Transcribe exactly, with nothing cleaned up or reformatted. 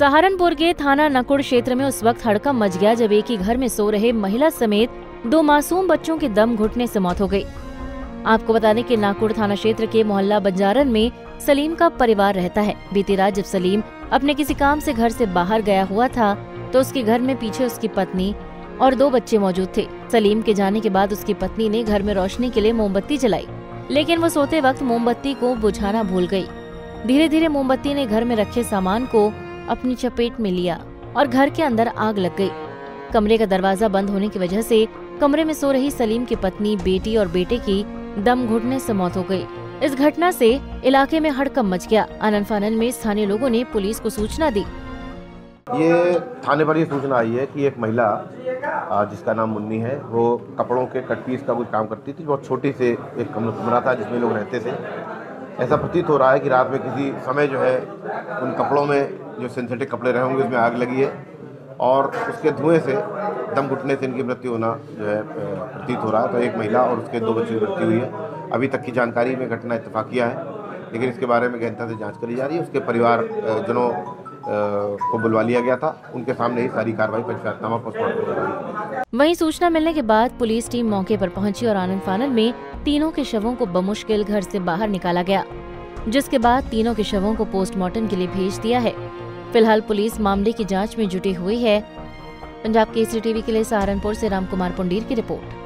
सहारनपुर के थाना नकुड़ क्षेत्र में उस वक्त हड़कंप मच गया जब एक ही घर में सो रहे महिला समेत दो मासूम बच्चों की दम घुटने से मौत हो गई। आपको बता दें कि नाकुड़ थाना क्षेत्र के मोहल्ला बंजारन में सलीम का परिवार रहता है। बीती रात जब सलीम अपने किसी काम से घर से बाहर गया हुआ था तो उसके घर में पीछे उसकी पत्नी और दो बच्चे मौजूद थे। सलीम के जाने के बाद उसकी पत्नी ने घर में रोशनी के लिए मोमबत्ती जलाई, लेकिन वो सोते वक्त मोमबत्ती को बुझाना भूल गई। धीरे धीरे मोमबत्ती ने घर में रखे सामान को अपनी चपेट में लिया और घर के अंदर आग लग गई। कमरे का दरवाजा बंद होने की वजह से कमरे में सो रही सलीम की पत्नी, बेटी और बेटे की दम घुटने से मौत हो गई। इस घटना से इलाके में हड़कंप मच गया। आनन फानन में स्थानीय लोगों ने पुलिस को सूचना दी। ये थाने पर ये सूचना आई है कि एक महिला जिसका नाम मुन्नी है, वो कपड़ों के कट पीस का कुछ काम करती थी। बहुत छोटी से एक कमरा था जिसमें लोग रहते थे। ऐसा प्रतीत हो रहा है कि रात में किसी समय जो है उन कपड़ों में, जो सिंथेटिक कपड़े रहे होंगे, उसमें आग लगी है और उसके धुएं से दम घुटने से इनकी मृत्यु होना जो है प्रतीत हो रहा है। तो एक महिला और उसके दो बच्चों की मृत्यु हुई है। अभी तक की जानकारी में घटना इत्तेफाकिया है, लेकिन इसके बारे में गहनता से जांच करी जा रही है। उसके परिवार जनों को बुलवा लिया गया था। उनके सामने ही सारी कार्रवाई पंचनामा पोस्टमार्टम कराई। वहीं सूचना मिलने के बाद पुलिस टीम मौके पर पहुंची और आनन फानन में तीनों के शवों को बमुश्किल घर से बाहर निकाला गया, जिसके बाद तीनों के शवों को पोस्टमार्टम के लिए भेज दिया है। फिलहाल पुलिस मामले की जांच में जुटी हुई है। पंजाब केसरी टीवी के लिए सहारनपुर से रामकुमार पुंडीर की रिपोर्ट।